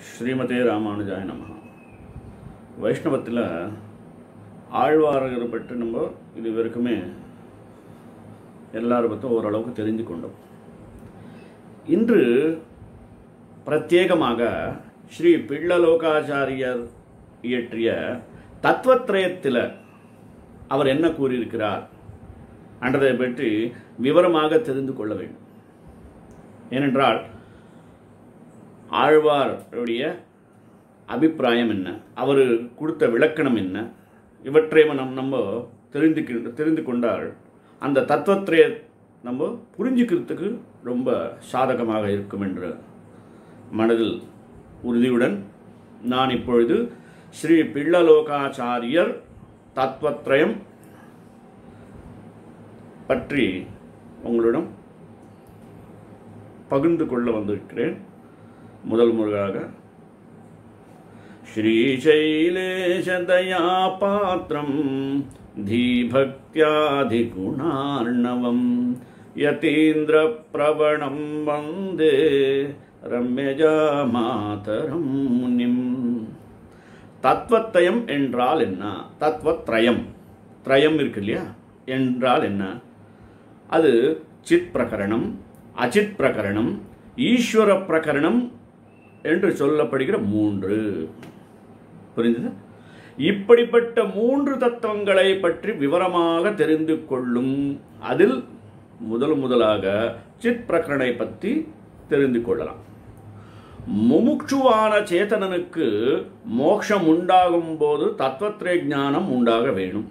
ஸ்ரீமதே ராமானுஜாய நமஹ. வைஷ்ணவத்தில் ஆழ்வார்களை பற்றி நம்ம இது வரைக்குமே எல்லாரை பற்றும் ஓரளவுக்கு தெரிந்து கொண்டோம். இன்று பிரத்யேகமாக ஸ்ரீ பிள்ளலோகாச்சாரியர் இயற்றிய தத்துவத்ரயத்தில் அவர் என்ன கூறியிருக்கிறார் என்றதை பற்றி விவரமாக தெரிந்து கொள்ள வேண்டும். ஏனென்றால் ஆழ்வாருடைய அபிப்பிராயம் என்ன, அவர் கொடுத்த விளக்கணம் என்ன, இவற்றை நம்ம தெரிந்து கொண்டால் அந்த தத்துவத்திரையை நம்ம புரிஞ்சுக்கிறதுக்கு ரொம்ப சாதகமாக இருக்கும் என்ற மனதில் உறுதியுடன் நான் இப்பொழுது ஸ்ரீ பிள்ளலோகாச்சாரியர் தத்துவத்ரயம் பற்றி உங்களிடம் பகிர்ந்து கொள்ள வந்திருக்கிறேன். முதல் முறையாக ஸ்ரீசைலேஷதயா பாத்ரம் தீபக்தியாதிகுணார்ணவம் யதீந்திர பிரவணம் வந்தே ரம்யஜா மாதரம் முனிம். தத்துவத்ரயம் என்றால் என்ன? தத்துவத்ரயம் திரயம் இருக்கு இல்லையா, என்றால் என்ன? அது சித் பிரகரணம், அச்சித் பிரகரணம், ஈஸ்வர பிரகரணம் என்று சொல்லப்படுகிற மூன்று. புரிந்தது? இப்படிப்பட்ட மூன்று தத்துவங்களை பற்றி விவரமாக தெரிந்து கொள்ளும். அதில் முதலாக சித் பிரகரணை பற்றி தெரிந்து கொள்ளலாம். முமுட்சுவான சேதனனுக்கு மோட்சம் உண்டாகும் போது தத்துவத்ரய ஞானம் உண்டாக வேணும்.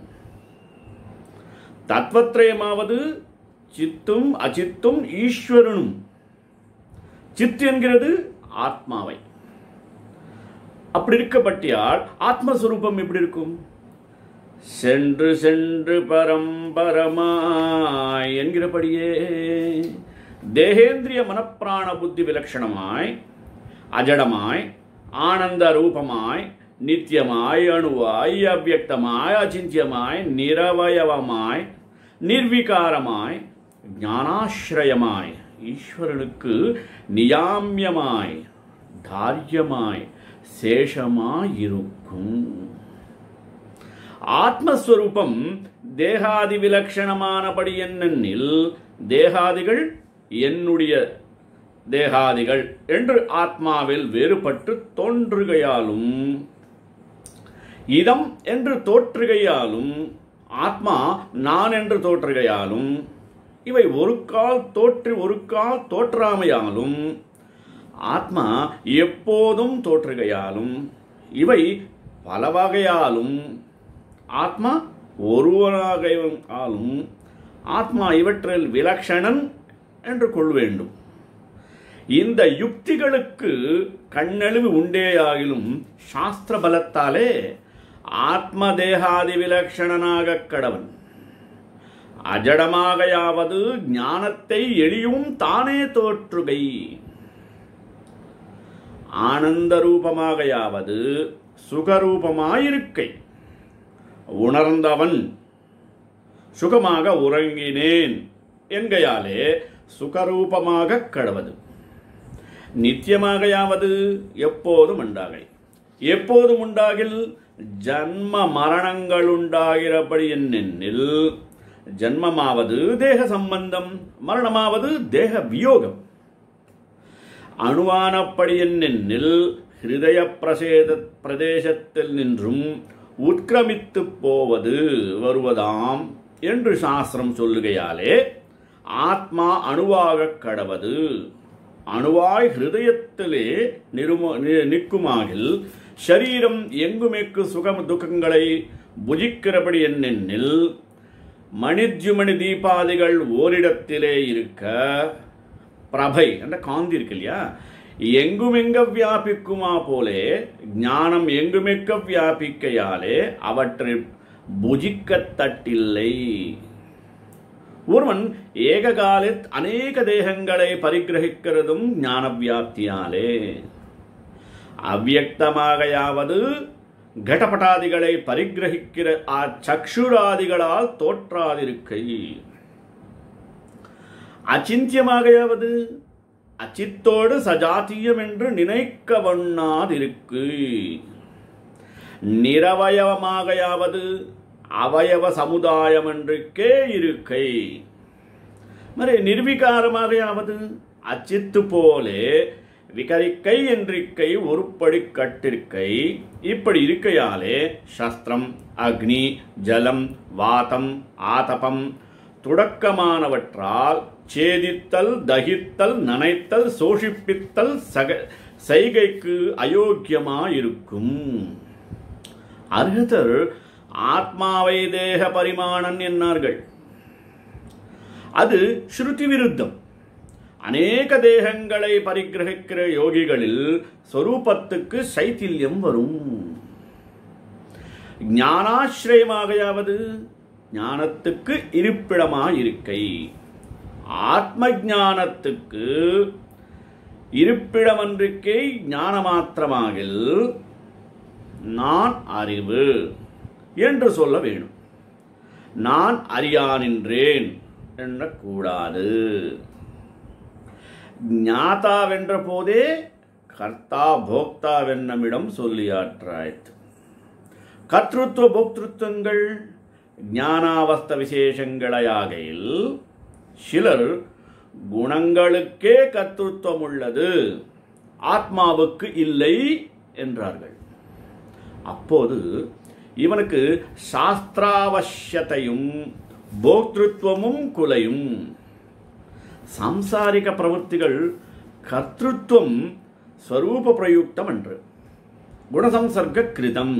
தத்துவத்ரயமாவது சித்தும் அச்சித்தும் ஈஸ்வரனும். சித் என்கிறது ஆத்மாவை. அப்படி இருக்கப்பட்டியால் ஆத்மஸ்வரூபம் எப்படி இருக்கும்? சென்று சென்று பரம்பரமாய் என்கிறபடியே தேகேந்திரிய மனப்பிராண புத்தி விலட்சணமாய், அஜடமாய், ஆனந்த ரூபமாய், நித்தியமாய், அணுவாய், அவ்யக்தமாய், அச்சிந்தியமாய், நிரவயவமாய், நிர்விகாரமாய், ஞானாஸ்ரயமாய், ஈஸ்வரனுக்கு நியாமியமாய், தாரியமாய், சேஷமாயிருக்கும். ஆத்மஸ்வரூபம் தேகாதி விலட்சணமானபடி என்னென்னில் தேகாதிகள் என்னுடைய தேகாதிகள் என்று ஆத்மாவில் வேறுபட்டு தோன்றுகையாலும், இதம் என்று தோற்றுகையாலும், ஆத்மா நான் என்று தோற்றுகையாலும், இவை ஒரு கால் தோற்றி ஒரு கால் தோற்றாமையாலும், ஆத்மா எப்போதும் தோற்றுகையாலும், இவை பல வகையாலும், ஆத்மா ஒருவனாகவும் ஆத்மா இவற்றில் விலட்சணன் என்று கொள்ள வேண்டும். இந்த யுக்திகளுக்கு கண்ணெழுவு உண்டேயாகிலும் சாஸ்திர பலத்தாலே ஆத்மதேகாதி விலட்சணனாக கடவன். அஜடமாகையாவது ஞானத்தை எளியும் தானே தோற்றுகை, ஆனந்த ரூபமாகையாவது சுகரூபமாயிருக்கை, உணர்ந்தவன் சுகமாக உறங்கினேன் என்கையாலே சுகரூபமாக கடவது. நித்தியமாகையாவது எப்போதும் உண்டாகை, எப்போதும் உண்டாகில் ஜன்ம மரணங்கள் உண்டாகிறபடி என்னென்னில் ஜன்மமாவது தேக சம்பந்தம், மரணமாவது தேக வியோகம். அணுவானப்படி என்னென்னில் ஹிருதய பிரதேசத்தில் நின்றும் உட்கிரமித்து போவது வருவதாம் என்று சாஸ்திரம் சொல்லுகையாலே ஆத்மா அணுவாக கடவது. அணுவாய் ஹிருதயத்திலே நிற்குமாகில் ஷரீரம் எங்குமெக்கு சுகம் துக்கங்களை புஜிக்கிறபடி என்னென்னில் மணித்யுமணி தீபாதிகள் ஓரிடத்திலே இருக்க பிரபை என்ற காந்தி இருக்கு இல்லையா, எங்குமெங்க வியாபிக்குமா போலே ஞானம் எங்குமெக்க வியாபிக்கையாலே அவற்றை புஜிக்கத்தட்டில்லை. ஒருவன் ஏககாலில் அநேக தேகங்களை பரிகிரகிக்கிறதும் ஞான வியாப்தியாலே. அவ்யக்தமாகையாவது கடபட்டாதிகளை பரிகிரகிக்கிற சக்ஷுராதிகளால் தோற்றாதிருக்கை. அச்சிந்தியமாகையாவது அச்சித்தோடு சஜாத்தியம் என்று நினைக்க வண்ணாதிருக்கு. நிரவயவமாகையாவது அவயவ சமுதாயம் என்றுக்கே இருக்கை. மறு நிர்விகாரமாகையாவது அச்சித்து போலே விகரிக்கை என்றிக்கை ஒருபடி கட்டிருக்கை. இப்படி இருக்கையாலே சஸ்திரம், அக்னி, ஜலம், வாதம், ஆதபம் துடக்கமானவற்றால் சேதித்தல், தகித்தல், நனைத்தல், சோஷிப்பித்தல் செய்கைக்கு அயோக்கியமாயிருக்கும். அர்ஹதர் ஆத்மாவை தேக பரிமாணன் என்னார்கள். அது ஸ்ருதி விருத்தம். அநேக தேகங்களை பரிகிரகிக்கிற யோகிகளில் ஸ்வரூபத்துக்கு சைத்தில்யம் வரும். ஞானாஸ்ரயமாகையாவது ஞானத்துக்கு இருப்பிடமாயிருக்கை. ஆத்ம ஞானத்துக்கு இருப்பிடமன்றிக்கை ஞான மாத்திரமாகில் நான் அறிவு என்று சொல்ல வேணும். நான் அறியானின்றேன் எண்ணக்கூடாது. ஞாதாவென்ற போதே கர்த்தா போக்தாவென்னமிடம் சொல்லியாற்றாய்த்து. கர்த்திருவ போக்திருத்தங்கள் ஞானாவஸ்த விசேஷங்களையாகையில் சிலர் குணங்களுக்கே கர்த்திருவம் உள்ளது, ஆத்மாவுக்கு இல்லை என்றார்கள். அப்போது இவனுக்கு சாஸ்திராவசியத்தையும் போக்திருத்துவமும் குலையும். சாம்சாரிக பிரவൃத்திகள் கர்த்திருவம் ஸ்வரூப பிரயுக்தம் என்று குணசம்சர்க கிருதம்.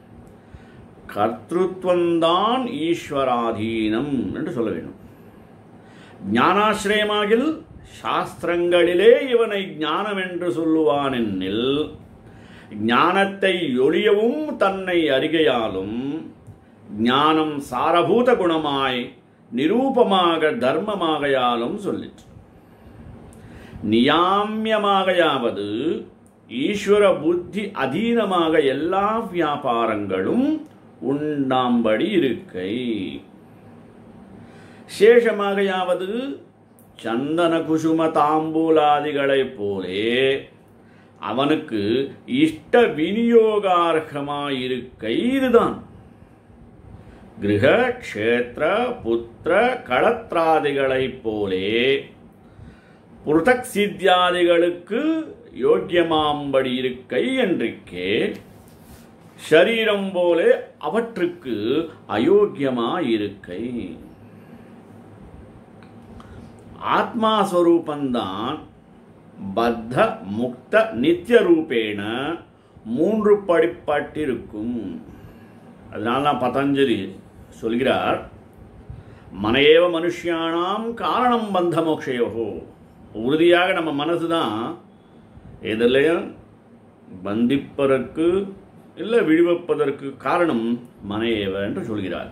கர்த்திருவந்தான் ஈஸ்வராதீனம் என்று சொல்ல வேண்டும். ஞானாசிரயமாகில் சாஸ்திரங்களிலே இவனை ஞானம் என்று சொல்லுவானெனில் ஞானத்தை ஒழியவும் தன்னை அறிகையாலும் ஞானம் சாரபூத குணமாய் நிரூபமாக தர்மமாகையாலும் சொல்லிற்று. நியாமியமாகையாவது ஈஸ்வர புத்தி அதீனமாக எல்லா வியாபாரங்களும் உண்டாம்படி இருக்கை. சேஷமாகையாவது சந்தன குசும தாம்பூலாதிகளைப் போலே அவனுக்கு இஷ்ட விநியோகார்கமாயிருக்கை. இதுதான் கிரக, க்ஷேத்திர, புத்திர, களத்ராதிகளைப் போலே புருதக் சித்தியாதிகளுக்கு யோக்கியமாம்படி இருக்கை என்றிக்கே ஷரீரம் போலே அவற்றுக்கு அயோக்கியமாயிருக்கை. ஆத்மாஸ்வரூபந்தான் பத்த முக்த நித்திய ரூபேண மூன்று படிப்பட்டிருக்கும். அதனால பதஞ்சலி சொல்கிறார், மனையேவ மனுஷியானாம் காரணம் பந்த மோக்ஷயோகோ. உறுதியாக நம்ம மனசு தான் எதிலையும் பந்திப்பதற்கு இல்லை விடுவிப்பதற்கு காரணம் மனையேவ என்று சொல்கிறார்.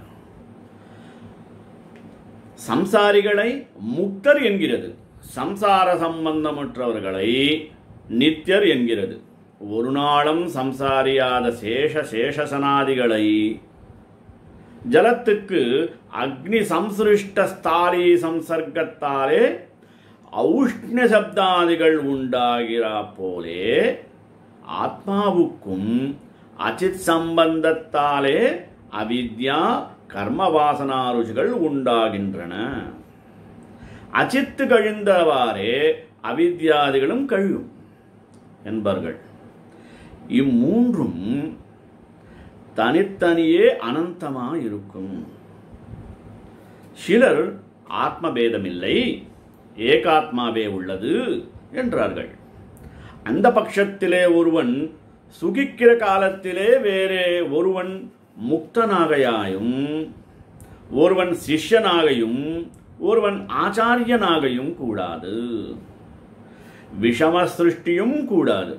சம்சாரிகளை முக்தர் என்கிறது, சம்சார சம்பந்தமற்றவர்களை நித்தியர் என்கிறது. ஒரு நாளும் சம்சாரியாத சேஷசனாதிகளை ஜலத்துக்கு அக்னி சம்சிருஷ்ட ஸ்தாலி சம்சர்க்கத்தாலே ஔஷ்ண சப்தாதிகள் உண்டாகிறா போலே ஆத்மாவுக்கும் அச்சித் சம்பந்தத்தாலே அவித்யா கர்மவாசனா ருச்சிகள் உண்டாகின்றன. அச்சித்து கழிந்தவாறே அவித்யாதிகளும் கழியும் என்பார்கள். இம்மூன்றும் தனித்தனியே அனந்தமாயிருக்கும். சிலர் ஆத்மபேதமில்லை, ஏகாத்மாவே உள்ளது என்றார்கள். அந்த பட்சத்திலே ஒருவன் சுகிக்கிற காலத்திலே வேறே ஒருவன் முக்தனாகையாயும் ஒருவன் சிஷ்யனாகையும் ஒருவன் ஆச்சாரியனாகையும் கூடாது. விஷம சிருஷ்டியும் கூடாது.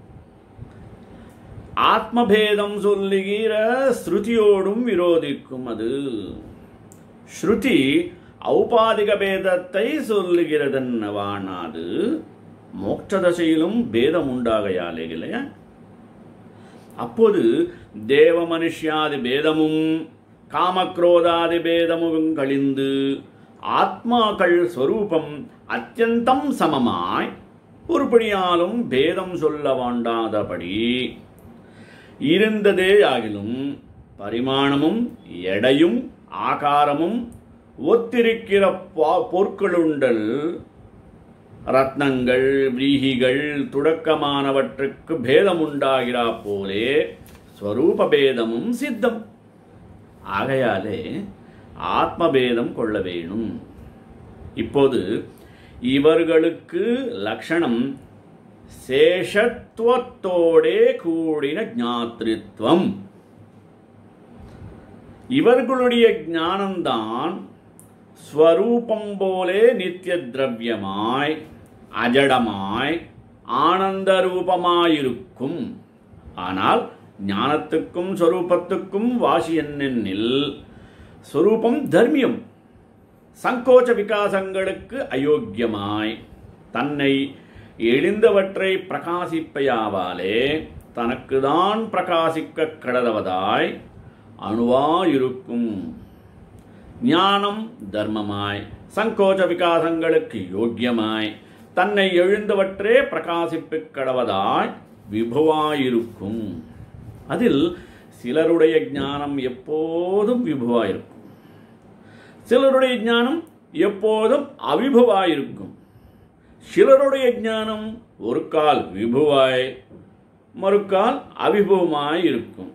ஆத்மபேதம் சொல்லுகிற ஸ்ருதியோடும் விரோதிக்கும். அது ஸ்ருதி ஔபாதிக பேதத்தை சொல்லுகிறதென்னவானாது மோட்சதசையிலும் பேதம் உண்டாகையாலே இல்லையா? அப்போது தேவ மனுஷ்யாதி பேதமும் காமக்ரோதாதி பேதமும் கழிந்து ஆத்மாக்கள் ஸ்வரூபம் அத்தியந்தம் சமமாய் உருப்படியாலும் பேதம் சொல்ல வேண்டாதபடி இருந்ததே ஆகிலும் பரிமாணமும் எடையும் ஆகாரமும் ஒத்திருக்கிற பொற்களுண்டல் ரத்னங்கள் விரீகிகள் துடக்கமானவற்றுக்கு பேதம் உண்டாகிறா போலே ஸ்வரூப பேதமும் சித்தம். ஆகையாலே ஆத்மபேதம் கொள்ள வேணும். இப்போது இவர்களுக்கு லட்சணம் சேஷத்துவத்தோடே கூடின ஞாத்ருத்வம். இவர்களுடைய ஞானம்தான் ஸ்வரூபம் போலே நித்திய திரவியமாய் அஜடமாய் ஆனந்த ரூபமாயிருக்கும். ஆனால் ஞானத்துக்கும் ஸ்வரூபத்துக்கும் வாசி என்னென்னில் ஸ்வரூபம் தர்மியம், சங்கோச்ச விகாசங்களுக்கு அயோக்கியமாய் தன்னை எழுந்தவற்றை பிரகாசிப்பையாவாலே தனக்குதான் பிரகாசிக்க கடவதாய் அணுவாயிருக்கும். ஞானம் தர்மமாய் சங்கோச்ச விகாசங்களுக்கு யோக்கியமாய் தன்னை எழுந்தவற்றே பிரகாசிப்பு கடவதாய் விபுவாயிருக்கும். அதில் சிலருடைய ஞானம் எப்போதும் விபுவாயிருக்கும், சிலருடைய ஞானம் எப்போதும் அவிபுவாயிருக்கும். சிலருடைய ஞானம் ஒரு கால் விபுவாய் மறுக்கால் அவிபவமாய் இருக்கும்.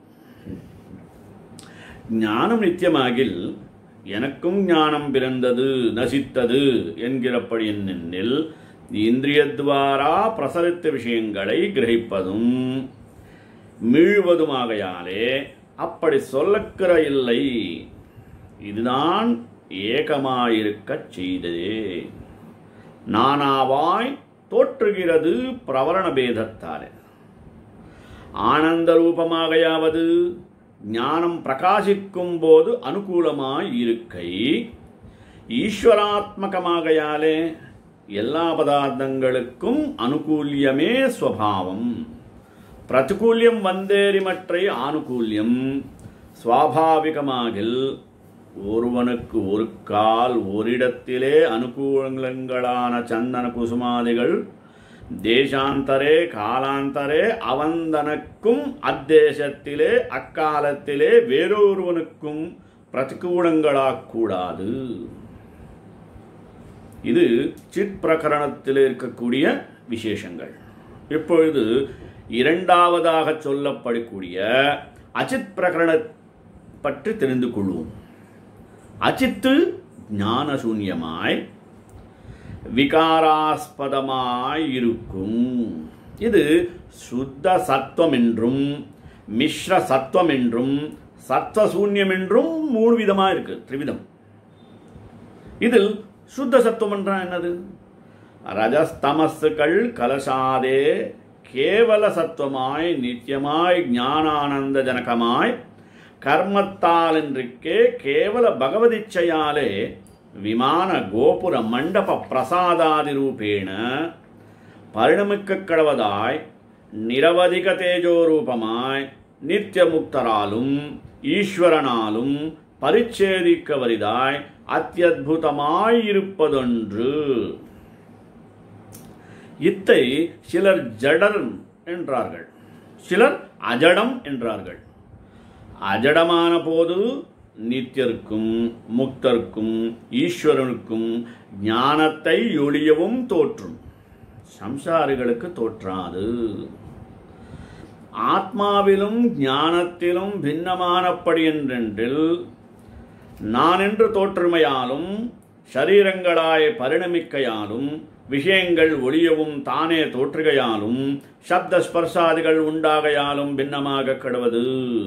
ஞானம் நித்தியமாகில் எனக்கும் ஞானம் பிறந்தது நசித்தது என்கிறபடி என்னென்னில் இந்திரியத்வாரா பிரசரித்த விஷயங்களை கிரகிப்பதும் மீழ்வதுமாகையாலே அப்படி சொல்லக்கிற இல்லை. இதுதான் ஏகமாயிருக்கச் செய்ததே. நானாவாய் தோற்றுகிறது பிரவரண பேதத்தாலே. ஆனந்த ரூபமாகையாவது ஞானம் பிரகாசிக்கும் போது அனுகூலமாய் இருக்கை, ஈஸ்வராத்மகமாகையாலே எல்லா பதார்த்தங்களுக்கும் அனுகூல்யமே ஸ்வபாவம். பிரதிகூல்யம் வந்தேரிமற்றை ஆனுகூல்யம் சுவாபாவிகமாகில் ஒருவனுக்கு ஒரு கால் ஓரிடத்திலே அனுகூலங்களான சந்தன குசுமாதிகள் தேசாந்தரே காலாந்தரே அவந்தனக்கும் அத்தேசத்திலே அக்காலத்திலே வேறொருவனுக்கும் பிரதிகூலங்களாக்கூடாது. இது சித் பிரகரணத்தில் இருக்கக்கூடிய விசேஷங்கள். இப்பொழுது இரண்டாவதாக சொல்லப்படக்கூடிய அச்சித் பிரகரண பற்றி தெரிந்து கொள்வோம். அச்சித்து ஞானசூன்யமாய் விகாராஸ்பதமாய் இருக்கும். இது சுத்த சத்துவம் என்றும் மிஸ்ர சத்துவம் என்றும் சத்வசூன்யம் என்றும் மூணு விதமாக இருக்கு, திரிவிதம். இதில் சுத்த சத்துவம் என்றால் என்னது? ரஜஸ்தமசுகள் கலசாதே கேவல சத்துவமாய் நித்தியமாய் ஞானானந்த ஜனகமாய் கர்மத்தால் என்றிக்கே கேவல பகவதிச்சையாலே விமான கோபுர மண்டப பிரசாதாதி ரூபேண பரிணமிக்க கடவதாய் நிரவதிக தேஜோரூபமாய் நித்தியமுக்தராலும் ஈஸ்வரனாலும் பரிச்சேதிக்க வரிதாய் அத்தியுதமாயிருப்பதொன்று. இத்தை சிலர் ஜடர் என்றார்கள், சிலர் அஜடம் என்றார்கள். அஜடமான போது நித்தியர்க்கும் முக்தர்க்கும் ஈஸ்வரனுக்கும் ஞானத்தை ஒளியவும் தோற்றும், சம்சாரிகளுக்கு தோற்றாது. ஆத்மாவிலும் ஞானத்திலும் பின்னமானப்படி என்றென்றில் நான் என்று தோற்றுமையாலும் ஷரீரங்களாய் பரிணமிக்கையாலும் விஷயங்கள் ஒளியவும் தானே தோற்றுகையாலும் சப்த ஸ்பர்சாதிகள் உண்டாகையாலும் பின்னமாக கடுவது.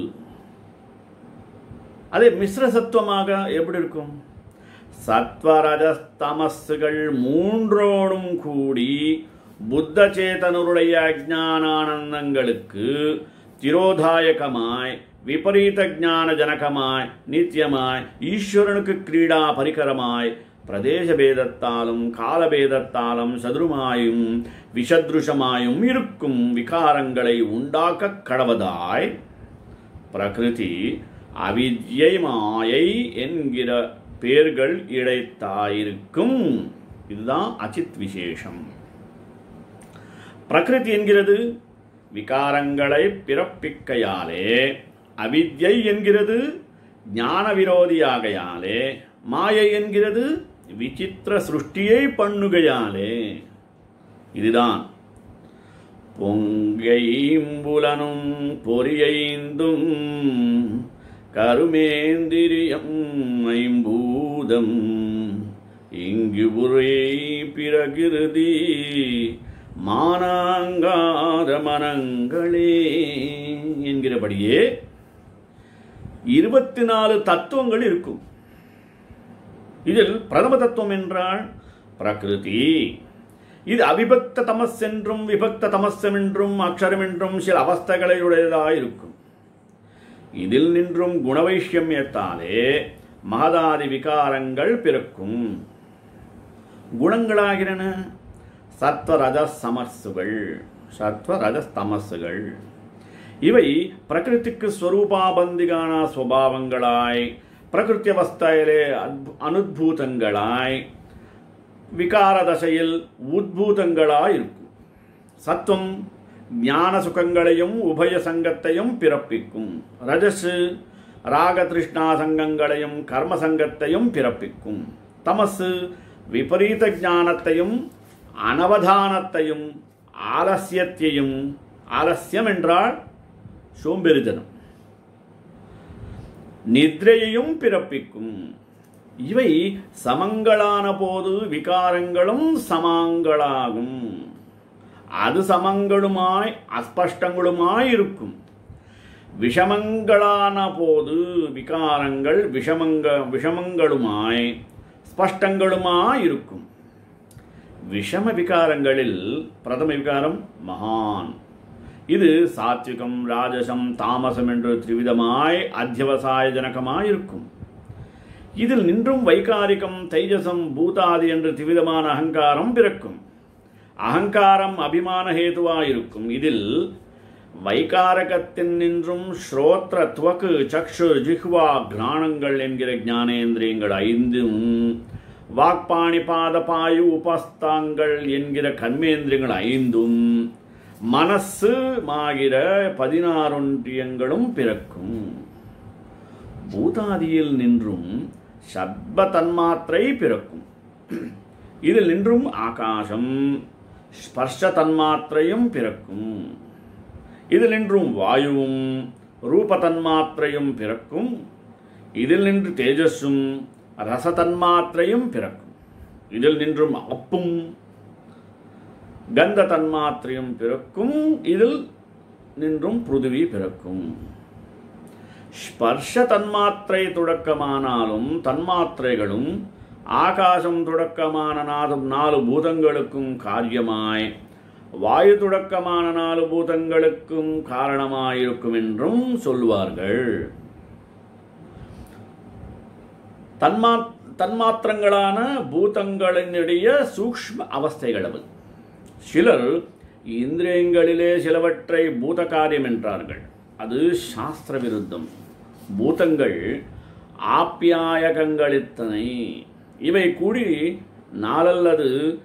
அதே மிஸ்ர சத்துவமாக எப்படி இருக்கும்? சத்வரஜஸ்தமஸ்கள் மூன்றோடும் கூடி புத்த சேதனருடைய அஜ்ஞானானந்தங்களுக்கு திரோதாயகமாய் விபரீத ஞான ஜனகமாய் நித்தியமாய் ஈஸ்வரனுக்கு கிரீடா பரிகரமாய் பிரதேச பேதத்தாலும் காலபேதத்தாலும் சதுருமாயும் விஷத்ருஷமாயும் இருக்கும் விகாரங்களை உண்டாக்க கடவதாய் பிரகிருதி அவித்யை மாயை என்கிற பேர்கள் இடைத்தாயிருக்கும். இதுதான் அச்சித் விசேஷம். பிரகிருதி என்கிறது விகாரங்களை பிறப்பிக்கையாலே, அவித்யை என்கிறது ஞான விரோதியாகையாலே, மாயை என்கிறது விசித்திர சிருஷ்டியை பண்ணுகையாலே. இதுதான் பொங்கைம்புலனும் பொறியைந்தும் கருமேந்திரியம் ஐம்பூதம் இங்கு உரை பிரகிருதி மானாங்கார மனங்களே என்கிறபடியே 24 தத்துவங்கள் இருக்கும். இதில் பிரதம தத்துவம் என்றால் பிரகிருதி. இது அவிபக்த தமஸ் என்றும் விபக்த தமஸ்ஸம் என்றும் அக்ஷரம் என்றும் சில அவஸ்தைகளுடையதாக இருக்கும். இதில் நின்றும் குணவைஷ்யம்யத்தாலே மகதாதி விகாரங்கள் பிறக்கும். குணங்களாகிறன சத்வரஜஸ்தமஸ்சுகள். சத்வரஜஸ்தமஸ்சுகள் இவை பிரகிருதிக்கு ஸ்வரூபாபந்திகான சுவாவங்களாய், பிரகிருதி அவஸ்தையிலே அனுத்பூதங்களாய், விகார தசையில் உத்பூதங்களாய் இருக்கும். சத்துவம் ஞான சுகங்களையும் உபய சங்கத்தையும் பிறப்பிக்கும். ரஜசு ராக திருஷ்ணா சங்கங்களையும் கர்ம சங்கத்தையும் பிறப்பிக்கும். தமசு விபரீத ஞானத்தையும் அனவதானத்தையும் ஆலசியத்தையும், ஆலசியம் என்றால் சோம்பெறிதனம், நித்ரையையும் பிறப்பிக்கும். இவை சமங்களான போது விகாரங்களும் சமாங்களாகும். அது சமங்களுமாய் அஸ்பஷ்டங்களுமாய் இருக்கும். விஷமங்களான போது விகாரங்கள் விஷமங்களுமாய் ஸ்பஷ்டங்களுமாய் இருக்கும். விஷம விகாரங்களில் பிரதம விகாரம் மகான். இது சாத்விகம் ராஜசம் தாமசம் என்று திரிவிதமாய் அத்தியவசாயஜனகமாய் இருக்கும். இதில் நின்றும் வைகாரிகம் தைஜசம் பூதாதி என்று திவிதமான அகங்காரம் பிறக்கும். அகங்காரம் அபிமான ஹேதுவாயிருக்கும். இதில் வைகாரகத்தின் நின்றும் ஸ்ரோத்ர துவக்கு சக்ஷு ஜிஹ்வா கிராணங்கள் என்கிற ஞானேந்திரியங்கள் 5, வாக்பாணி பாத பாயு உபஸ்தாங்கள் என்கிற கர்மேந்திரியங்கள் 5, மனசு ஆகிற 16 இந்திரியங்களும் பிறக்கும். பூதாதியில் நின்றும் சப்த தன்மாத்திரை பிறக்கும். இதில் நின்றும் ஆகாசம் ஸ்பர்ஷ தன்மாத்திரையும் பிறக்கும். இதில் நின்றும் வாயுவும் ரூப தன்மாத்திரையும் பிறக்கும். இதில் நின்று தேஜஸும் ரச தன்மாத்திரையும் பிறக்கும். இதில் நின்றும் அப்பும் கந்த தன்மாத்திரையும் பிறக்கும். இதில் நின்றும் பிருதிவி பிறக்கும். ஸ்பர்ஷ தன்மாத்திரை தொடக்கமானாலும் தன்மாத்திரைகளும் ஆகாசம் தொடக்கமான 4 பூதங்களுக்கும் காரியமாய், வாயு தொடக்கமான 4 பூதங்களுக்கும் காரணமாயிருக்கும் என்றும் சொல்வார்கள். தன்மாத்திரங்களான பூதங்களினுடைய சூக்ஷ்ம அவஸ்தைகள் அவை. சிலர் இந்திரியங்களிலே சிலவற்றை பூத காரியம் என்றார்கள். அது சாஸ்திர விருத்தம். பூதங்கள் ஆப்யாயகங்களித்தனை. இவை கூடி நாளல்லது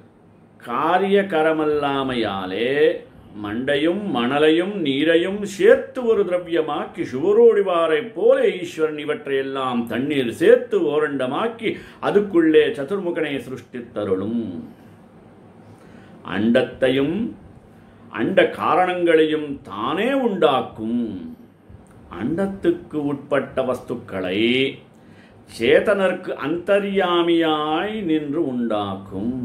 காரியகரமல்லாமையாலே மண்டையும் மணலையும் நீரையும் சேர்த்து ஒரு திரவியமாக்கி சுவரோடிவாரை போல ஈஸ்வரன் இவற்றையெல்லாம் தண்ணீர் சேர்த்து ஓரண்டமாக்கி அதுக்குள்ளே சதுர்முகனை சிருஷ்டித்தருளும். அண்டத்தையும் அண்ட காரணங்களையும் தானே உண்டாக்கும். அண்டத்துக்கு உட்பட்ட வஸ்துக்களை சேதனருக்கு அந்தர்யாமியாய் நின்று உண்டாக்கும்.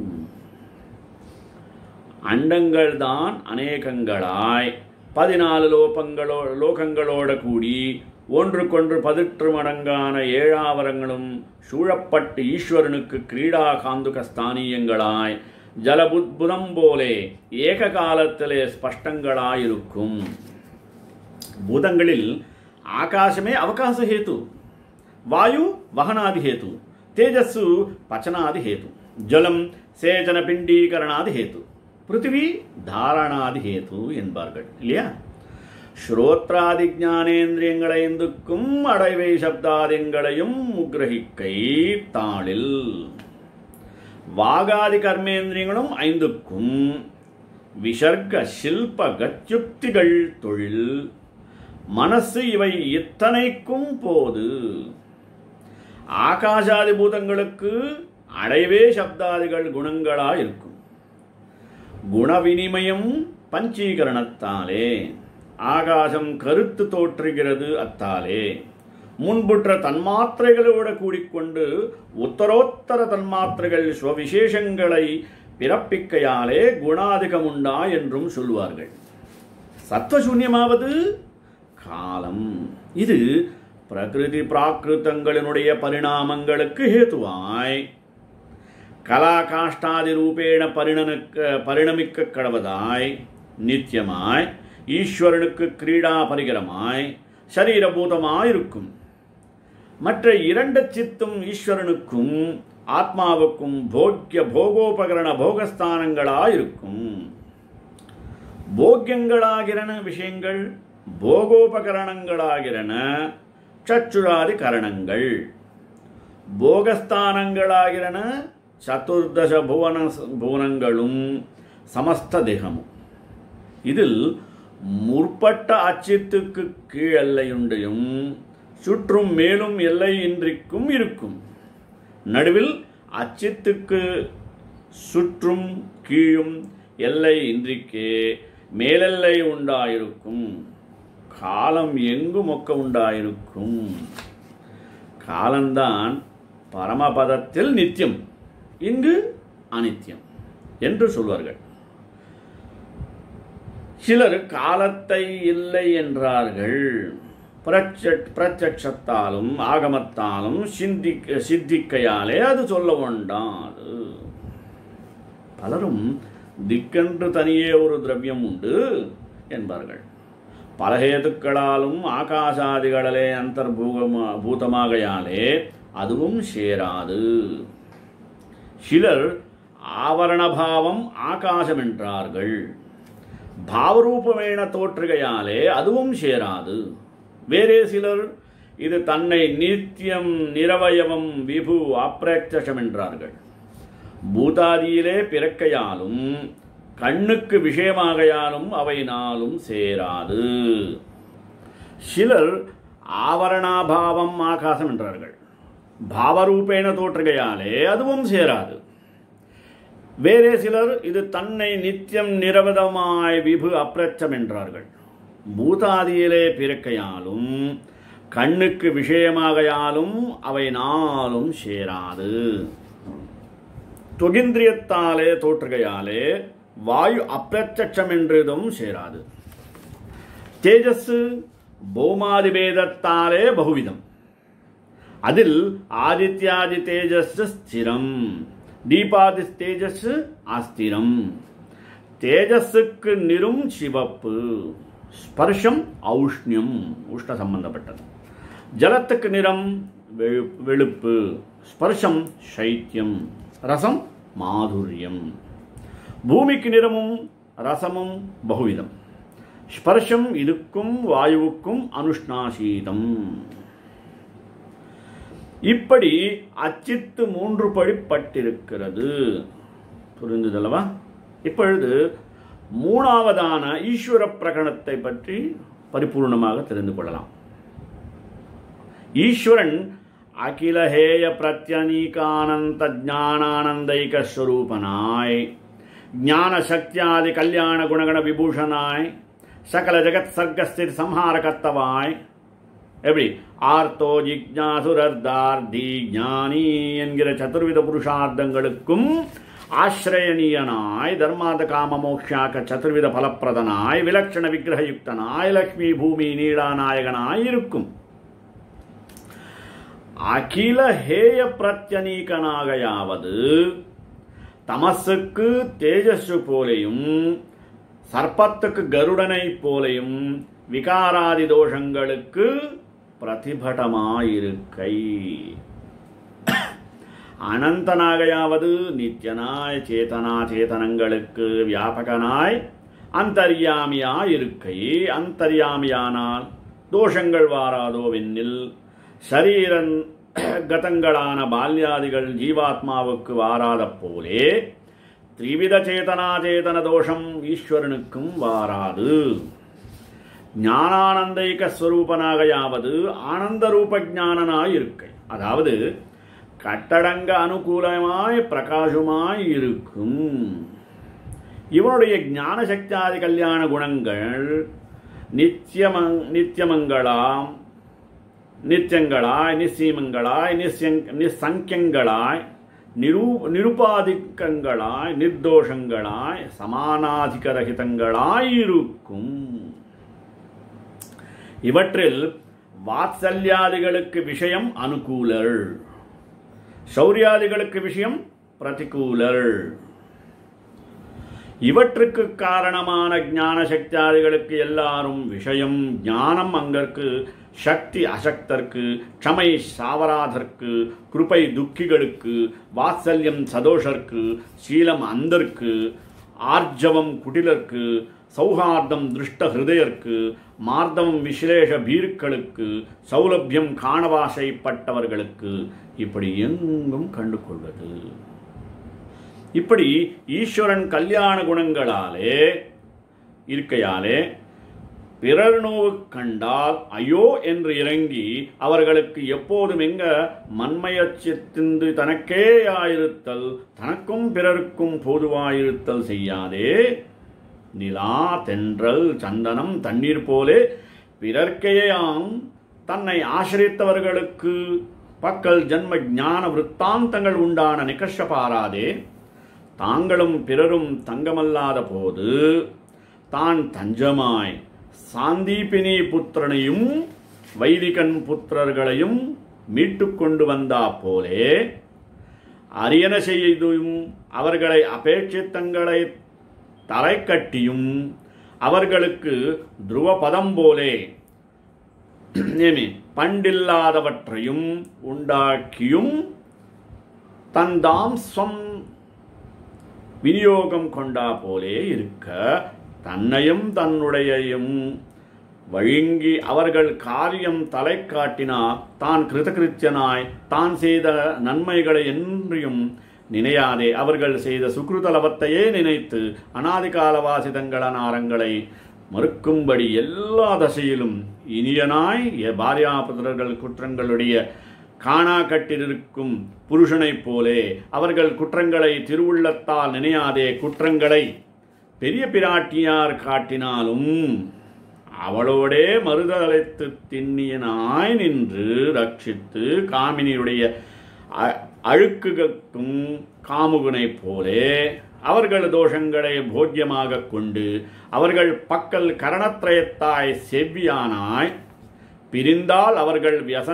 அண்டங்கள் தான் அநேகங்களாய் 14 லோகங்களோட கூடி ஒன்றுக்கொன்று 18 மடங்கான 7 ஆவரங்களும் சூழப்பட்டு ஈஸ்வரனுக்கு கிரீடா காந்துக ஸ்தானியங்களாய் ஜலபுத்புதம் போலே ஏக காலத்திலே ஸ்பஷ்டங்களாயிருக்கும். பூதங்களில் ஆகாசமே அவகாச ஹேத்து, வாயு வகனாதி ஹேத்து, தேஜஸ்ஸு பச்சனாதி ஹேத்து, ஜலம் சேச்சன பிண்டீகரணாதி ஹேத்து, பிருத்திவி தாரணாதி ஹேத்து என்பார்கள் இல்லையா? ஸ்ரோத்ராதி ஞானேந்திரியங்களை 5க்கும் அடைவை சப்தாதிங்களையும் முக்கிரகிக்கை தாளில். வாகாதி கர்மேந்திரியங்களும் 5க்கும் விசர்க சில்ப கத்யுக்திகள் தொழில் மனசு இவை இத்தனைக்கும் போது ஆகாசாதி பூதங்களுக்கு அடைவே சப்தாதிகள் குணங்களாயிருக்கும். குணவினிமயம் பஞ்சீகரணத்தாலே ஆகாசம் கருத்து தோற்றுகிறது. அத்தாலே முன்புற்ற தன்மாத்திரைகளோடு கூடிக்கொண்டு உத்தரோத்தர தன்மாத்திரைகள் ஸ்வவிசேஷங்களை பிறப்பிக்கையாலே குணாதிகமுண்டா என்றும் சொல்வார்கள். சத்வசூன்யமாவது காலம். இது பிரகிருதி பிராகிருதங்களினுடைய பரிணாமங்களுக்கு ஹேத்துவாய் கலாகாஷ்டாதி ரூபேண பரிணமிக்க கடவதாய் நித்தியமாய் ஈஸ்வரனுக்கு கிரீடா பரிகரமாய் சரீரபூதமாயிருக்கும். மற்ற இரண்டு சித்தும் ஈஸ்வரனுக்கும் ஆத்மாவுக்கும் போக்கிய போகோபகரண போகஸ்தானங்களாயிருக்கும். போக்கியங்களாகிறன விஷயங்கள், போகோபகரணங்களாகிறன சச்சுராதி கரணங்கள். போகஸ்தானங்களாகிறன சதுர்தச புவனங்களும் சமஸ்த தேகமும். இதில் முற்பட்ட அச்சித்துக்கு கீழ் எல்லையுண்டையும் சுற்றும் மேலும் எல்லை இன்றிக்கும் இருக்கும். நடுவில் அச்சித்துக்கு சுற்றும் கீழும் எல்லை இன்றிக்கே மேலெல்லை உண்டாயிருக்கும். காலம் எங்கு மொக்க உண்டாயிருக்கும். காலம்தான் பரமபதத்தில் நித்தியம், இங்கு அனித்தியம் என்று சொல்வார்கள். சிலர் காலத்தை இல்லை என்றார்கள். பிரத்யட்சத்தாலும் ஆகமத்தாலும் சித்திக்கையாலே அது சொல்ல வேண்டாது. பலரும் திக்கென்று தனியே ஒரு திரவியம் உண்டு என்பார்கள். பல ஹேதுக்களாலும் ஆகாசாதிகளே அந்தர்பூதமாகையாலே அதுவும் சேராது. சிலர் ஆவரணபாவம் ஆகாசம் என்றார்கள். பாவரூபமேன தோற்றுகையாலே அதுவும் சேராது. வேறே சிலர் இது தன்னை நித்தியம் நிரவயவம் விபு அப்பிரத்யட்சம் என்றார்கள். பூதாதியிலே பிறக்கையாலும் கண்ணுக்கு விஷயமாகையாலும் அவை நாளும் சேராது. சிலர் ஆவரணாபாவம் ஆகாசம் என்றார்கள். பாவரூபேன தோற்றுகையாலே அதுவும் சேராது. வேறே சிலர் இது தன்னை நித்தியம் நிரவதமாய் விபு அப்பிரச்சம் என்றார்கள். பூதாதியிலே பிறக்கையாலும் கண்ணுக்கு விஷயமாகையாலும் அவை நாளும் சேராது. தொகிந்திரியத்தாலே தோற்றுகையாலே வாயு அப்பிரத்யட்சம் என்றதும் சேராது. தேஜஸ் பௌமாதிபேதத்தாலே பகுவிதம். அதில் ஆதித்யாதி தேஜஸ் ஸ்திரம், தீபாதி தேஜஸ் அஸ்திரம். தேஜஸுக்கு நிறம் சிவப்பு, ஸ்பர்ஷம் ஔஷ்ணியம் உஷ்ண சம்பந்தப்பட்டது. ஜலத்துக்கு நிறம் வெளுப்பு, ஸ்பர்ஷம் சைத்தியம், ரசம் மாதுரியம். பூமிக்கு நிறமும் ரசமும் பகுவிதம். ஸ்பர்ஷம் இதுக்கும் வாயுவுக்கும் அனுஷ்ணாசீதம். இப்படி அச்சித்து மூன்று படிப்பட்டிருக்கிறது. புரிந்துதல்லவா? இப்பொழுது மூணாவதான ஈஸ்வர பிரகடனத்தை பற்றி பரிபூர்ணமாக தெரிந்து கொள்ளலாம். ஈஸ்வரன் அகிலஹேய பிரத்யநீகானந்த ஞானானந்தைக ஸ்வரூபனாய், ஞான சக்தியாதி கல்யாண குணகண விபூஷனாய், சகல ஜெகத் சர்க்கஸ்திதி சம்ஹாரகர்த்தவாய், எப்படி ஆர்த்தோ ஜிக்ஞாசுரர்தார்த்தி ஞானி என்கிற சதுர்வித புருஷார்த்தங்களுக்கும் ஆசிரயனீயனாய், தர்மார்த்த காம மோக்ஷாக்க சதுர்வித பலப்பிரதனாய், விலட்சண விக்கிரகயுக்தனாய், லக்ஷ்மி பூமி நீடாநாயகனாய் இருக்கும். அகில ஹேய பிரத்யநீகனாகையாவது தமசுக்கு தேஜஸ்ஸு போலையும் சர்ப்பத்துக்கு கருடனை போலையும் விகாராதி தோஷங்களுக்கு பிரதிபட்டமாயிருக்கை. அனந்தனாகையாவது நித்தியனாய் சேதனா சேதனங்களுக்கு வியாபகனாய் அந்தர்யாமியாயிருக்கை. அந்தர்யாமியானால் தோஷங்கள் வாராதோவென்னில் சரீரன் கதங்களான பால்யாதிகள் ஜீவாத்மாவுக்கு வாராத போலே திரிவித சேதனாச்சேதன தோஷம் ஈஸ்வரனுக்கும் வாராது. ஞானானந்தைக ஸ்வரூபனாகையாவது ஆனந்த ரூப ஞானனாய் இருக்கை, அதாவது கட்டடங்க அனுகூலமாய் பிரகாசமாய் இருக்கும். இவனுடைய ஞான சக்தியாதி கல்யாண குணங்கள் நித்தியமங்களாய், நிச்சயங்களாய், நிசங்கியங்களாய், நிருபாதிக்கங்களாய், நிர்தோஷங்களாய், சமானாதிகரகிதங்களாய் இருக்கும். இவற்றில் வாத்சல்யாதிகளுக்கு விஷயம் அனுகூலர், சௌரியாதிகளுக்கு விஷயம் பிரதிகூலர். இவற்றுக்கு காரணமான ஞான சக்தியாதிகளுக்கு எல்லாரும் விஷயம். ஞானம் அங்கற்கு, சக்தி அசக்தர்க்கு, க்ஷமை சாவராதர்க்கு, கிருபை துக்கிகளுக்கு, வாத்சல்யம் சதோஷர்க்கு, சீலம் அந்தர்க்கு, ஆர்ஜவம் குடிலர்க்கு, சௌஹார்தம் திருஷ்ட ஹிருதயர்க்கு, மார்தவம் விஸ்லேஷ பீருக்களுக்கு, சௌலபியம் காணவாசைப்பட்டவர்களுக்கு, இப்படி எங்கும் கண்டு கொள்வது. இப்படி ஈஸ்வரன் கல்யாண குணங்களாலே இருக்கையாலே பிறர் நோவு கண்டால் ஐயோ என்று இறங்கி அவர்களுக்கு எப்போதும் எங்க மண்மயச்சித்திந்து தனக்கே ஆயிருத்தல், தனக்கும் பிறருக்கும் பொதுவாயிருத்தல் செய்யாதே. நிலா தென்றல் சந்தனம் தண்ணீர் போலே பிறர்க்கையாம் தன்னை ஆசிரித்தவர்களுக்கு பக்கல் ஜன்ம ஞான விருத்தாந்தங்கள் உண்டான நிகர்ஷ பாராதே. தாங்களும் பிறரும் தங்கமல்லாத போது தான் தஞ்சமாய் சாந்தீபினி புத்திரனையும் வைதிகன் புத்திரர்களையும் மீட்டு கொண்டு வந்தா போலே அரியன செய்தும் அவர்களை அபேட்சித்தங்களை தலை கட்டியும் அவர்களுக்கு துருவபதம் போலே பண்டில்லாதவற்றையும் உண்டாக்கியும் தந்தாம் ஸ்வம் விநியோகம் கொண்டா போலே இருக்க தன்னையும் தன்னுடையையும் வழங்கி அவர்கள் காரியம் தலை காட்டினார் தான் கிருதகிருத்தியனாய் தான் செய்த நன்மைகளை என்றும் நினையாதே. அவர்கள் செய்த சுக்ருதலவத்தையே நினைத்து அநாதிகாலவாசிதங்கள நாரங்களை மறுக்கும்படி எல்லா தசையிலும் இனியனாய் பாரியாபுத்திரர்கள் குற்றங்களுடைய காணா கட்டிருக்கும் புருஷனைப் போலே அவர்கள் குற்றங்களை திருவுள்ளத்தால் நினையாதே. குற்றங்களை பெரிய பிராட்டியார் காட்டினாலும் அவளோடே மறுதலைத்து திண்ணியனாய் நின்று ரட்சித்து காமினியுடைய அழுக்குக்கும் காமுகனைப் போலே அவர்கள் தோஷங்களை போக்கியமாக கொண்டு அவர்கள் பக்கல் கரணத்ரயத்தாய் செவ்வியானாய் பிரிந்தால் அவர்கள்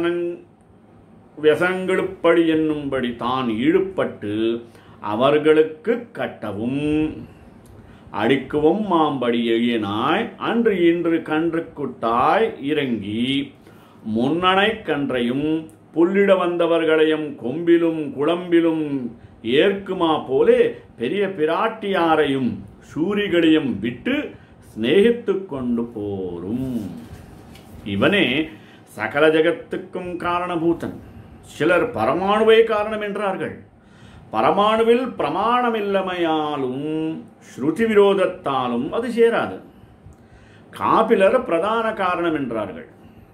வியசங்களுப்படி என்னும்படி தான் ஈடுபட்டு அவர்களுக்கு கட்டவும் அடிக்கவும் மாம்படி எழியனாய் அன்று இன்று கன்று குட்டாய் இறங்கி முன்னணை கன்றையும் புல்லிட வந்தவர்களையும் கொம்பிலும் குளம்பிலும் ஏற்குமா போலே பெரிய பிராட்டியாரையும் சூரிகளையும் விட்டு சிநேகித்து கொண்டு போரும். இவனே சகல ஜகத்துக்கும் காரணபூதன். சிலர் பரமாணுவை காரணம் என்றார்கள். பரமாணுவில் பிரமாணமில்லமையாலும் ஸ்ருதி விரோதத்தாலும் அது சேராது. காபிலர் பிரதான காரணம் என்றார்கள்.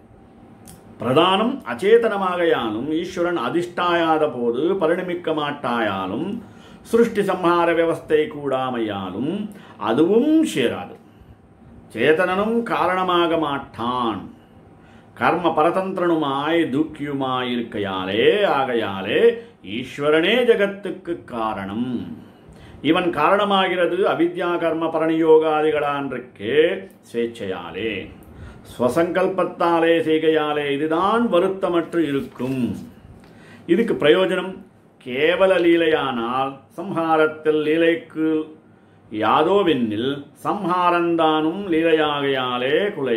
பிரதானம் அச்சேதனமாகையாலும் ஈஸ்வரன் அதிஷ்டாயாத போது பரிணமிக்க மாட்டாயாலும் சிருஷ்டி சம்ஹார வியவஸ்தை கூடாமையாலும் அதுவும் சேராது. சேதனனும் காரணமாக மாட்டான். கர்ம பரதந்திரனுமாய் துக்கியுமாயிருக்கையாலே ஆகையாலே ஈஸ்வரனே ஜகத்துக்கு காரணம். இவன் காரணமாகிறது அவித்யா கர்ம பரணியோகாதிகளான்றிருக்கே ஸ்வேச்சையாலே ஸ்வசங்கல்பத்தாலே செய்கையாலே இதுதான் வருத்தமற்று இருக்கும். இதுக்கு பிரயோஜனம் கேவல லீலையானால் சம்ஹாரத்தில் லீலைக்கு யாதோவென்னில் சம்ஹாரந்தானும் லீலையாகையாலே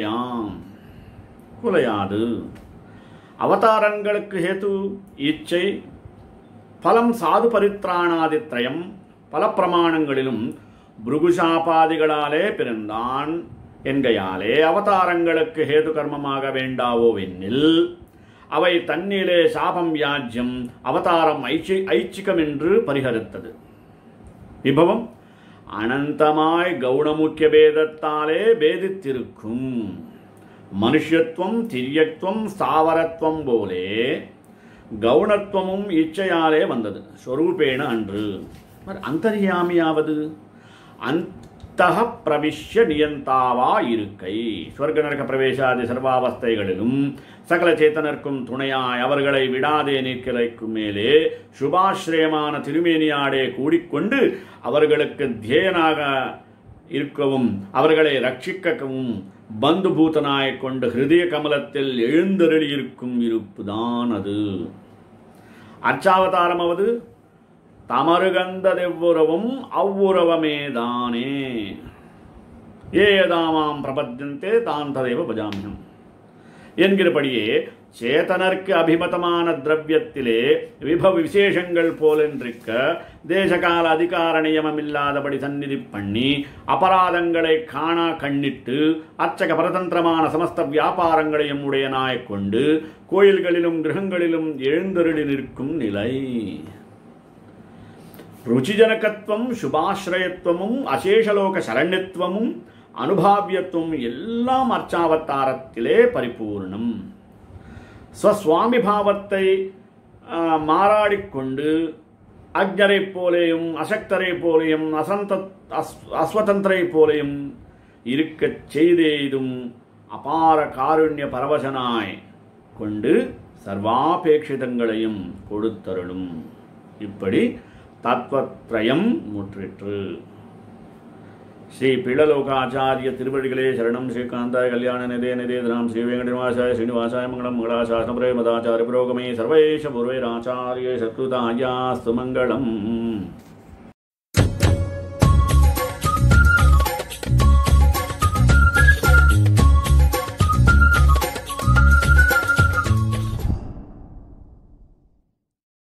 குலையாது. அவதாரங்களுக்கு ஹேது இச்சை பலம் சாது பரித்ராணாதித்ரயம் பல பிரமாணங்களிலும் புருகுஷாபாதிகளாலே பிறந்தான் என்கையாலே அவதாரங்களுக்கு ஹேது கர்மமாக வேண்டாவோவென்னில் அவை தன்னிலே சாபம் வியாஜ்யம் அவதாரம் ஐச்சிகம் என்று பரிகரித்தது. விபவம் அனந்தமாய் கவுணமுக்கிய பேதத்தாலே பேதித்திருக்கும். மனுஷத்துவம் திரியத்துவம் ஸ்தாவரத்துவம் போலே கவுணத்துவமும் இச்சையாலே வந்தது. ஸ்வரூபேண அன்று. அந்தர்யாமியாவது அந்தஹ பிரவிஷ்ய நியந்தாவா இருக்கை. ஸ்வர்க நரக பிரவேசாதி சர்வாவஸ்தைகளிலும் சகல சேத்தனர்க்கும் துணையாய் அவர்களை விடாதே நிற்கலைக்கும் மேலே சுபாஸ்ரயமான திருமேனியாடே கூடிக்கொண்டு அவர்களுக்கு தியேயனாக இருக்கவும் அவர்களை ரட்சிக்கவும் பந்துபூதனாய் கொண்டு ஹிருதய கமலத்தில் எழுந்தருளியிருக்கும் இருப்புதான் அது. அர்ச்சாவதாரமாவது தமருகந்ததெவ்வுறவும் அவ்வுறவமேதானே. ஏதாமாம் பிரபத்தியந்தே தான் ததைவ பஜாமியம் என்கிறபடியே சேதனர்க்கு அபிமதமான திரவியத்திலே விபவ விசேஷங்கள் போலென்றிருக்க தேசகால அதிகார நியமமில்லாதபடி சந்நிதி பண்ணி அபராதங்களை காணா கண்ணிட்டு அர்ச்சக பரதந்திரமான சமஸ்த வியாபாரங்களையும் உடையனாய்க் கொண்டு கோயில்களிலும் கிரகங்களிலும் எழுந்தருளி நிற்கும் நிலை. ருச்சிஜனகத்துவம் சுபாஸ்ரயத்துவமும் அசேஷலோக சரண்யத்துவமும் அனுபாவியத்துவம் எல்லாம் அர்ச்சாவதாரத்திலே பரிபூர்ணம். ஸ்வஸ்வாமி பாவத்தை மாறாடிக்கொண்டு அக்ஞரை போலேயும் அசக்தரை போலேயும் அஸ்வதந்திரை போலேயும் இருக்கச் செய்தெய்தும் அபார காருண்ய பரவசனாய் கொண்டு சர்வாபேட்சிதங்களையும் கொடுத்தருளும். இப்படி தத்வத்ரயம் முற்றிற்று. ஸ்ரீ பிள்ளலோகாச்சாரிய திருவடிகளே சரணம். ஸ்ரீகாந்தாய கல்யாண நிதே நிதேதனாம் ஸ்ரீ வெங்கடநிவாசாய ஸ்ரீனிவாசாய மங்களம் மங்களாசாசனபுரே மதாச்சாரிய புரோகமே சர்வேஷ பூர்வைராச்சாரிய சத்ருதாயாஸ்து மங்களம்.